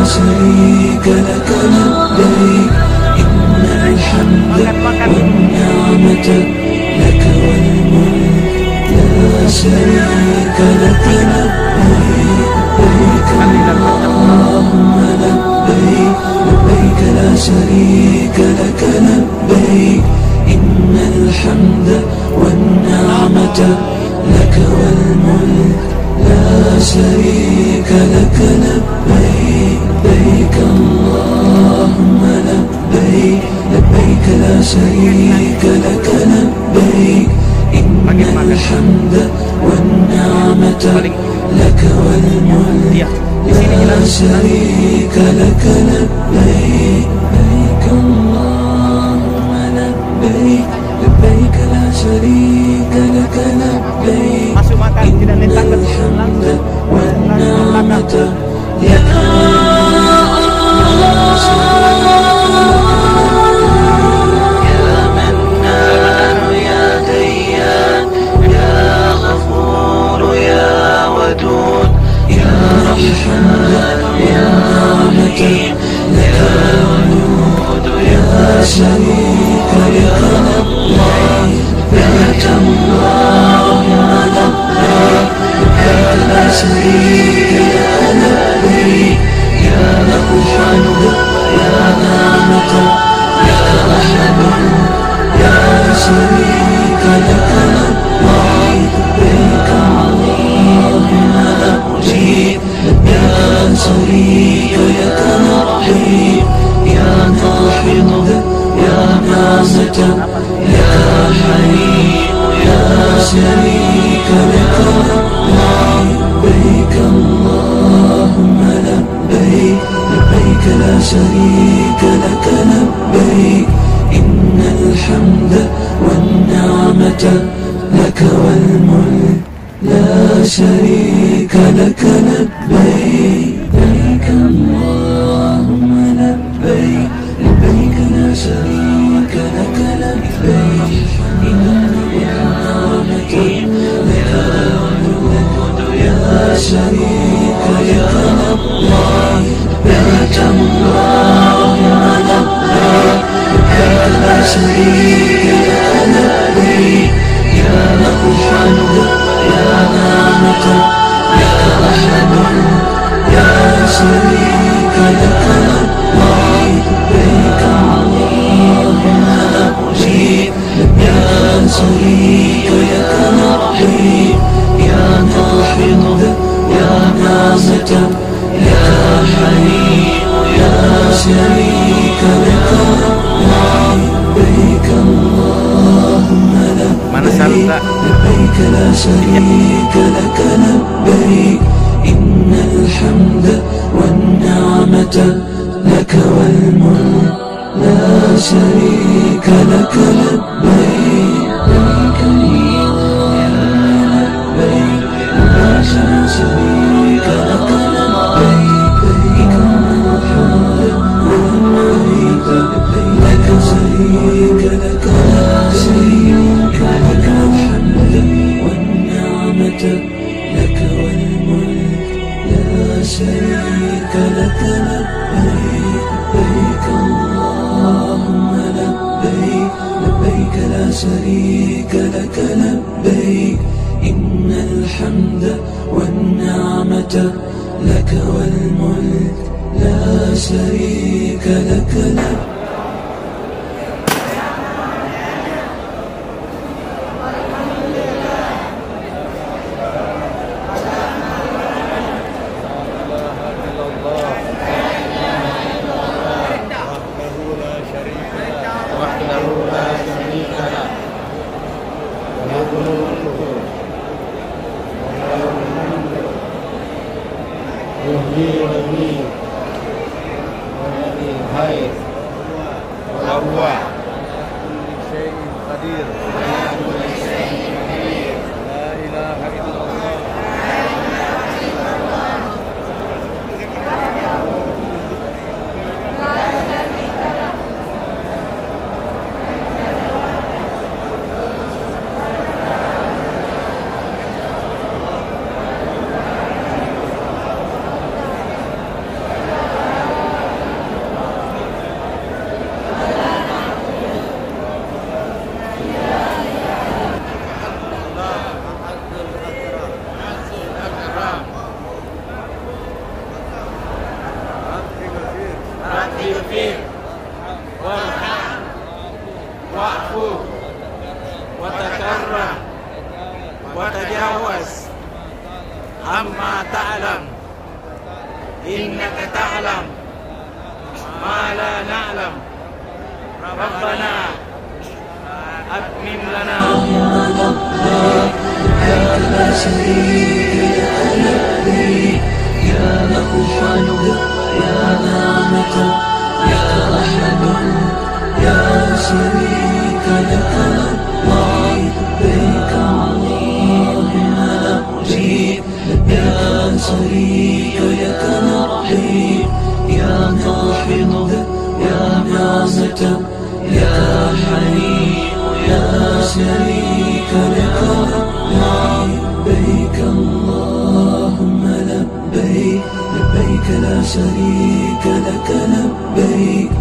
شريك لك لبيك إن الحمد والنعمة لك والملك لا شريك لك لبيك لبيك اللهم لبيك لبيك لا شريك لك لبيك إن الحمد والنعمة لك والملك لا شريك لك لبيك لبيك اللهم لبيك لبيك لا شريك لك لبيك إن الحمد والنعمة لك والملك لا شريك لك لبيك لبيك اللهم لبيك لبيك لا شريك لك لبيك إن الحمد والنعمة لك يا منان يا ديان يا غفور يا ودود يا رحمن يا رحيم لك الوجود يا شريك لك الله لك اللهم لبيك لبيك لا شريك لك لبيك يا له الحمد يا نعمة يا رحمن يا شريك لك الله لبيك اللهم لبيك يا شريك لك رحيم يا ناحض يا نعمة يا حليم يا شريك لك الله لبيك اللهم لبيك لبيك لا شريك لك لبيك إن الحمد والنعمة لك والملك لا شريك لك لبيك لبيك اللهم لبيك لبيك لا شريك لك لبيك إن النعمة لك والملك يا شريك لك الله لبيك اللهم لبيك لبيك لا شريك لك لبيك يا له الحمد يا نعمة يا رحمن يا شريك لك الله لبيك اللهم لبيك يا شريك لك رحيم يا ناحض يا نعمة يا حليم يا شريك لك الله لبيك اللهم لبيك لبيك لا شريك لك لبيك إن الحمد والنعمة لك والملك لا شريك لك لبيك لبيك لبيك لا شريك لك لبيك لبيك الحمد والملك لك شريك لك شريك لك الحمد والنعمة لك والملك لا شريك لك لبيك لبيك اللهم لبيك لبيك لا شريك لك لبيك إن الحمد والنعمة لك والملك لا شريك لك لبيك وهو شيء قدير لا إله إلا الله إنك تعلم ما لا نعلم ربنا أتمم لنا لا شريك لك لبيك يا أول يا نعمة يا أحد يا شريك لك لبيك اللهم لبيك يا شريك لك رحيم يا قاحظ يا نعمة يا حليم يا شريك لك لبيك اللهم لبيك لبيك لا شريك لك لبيك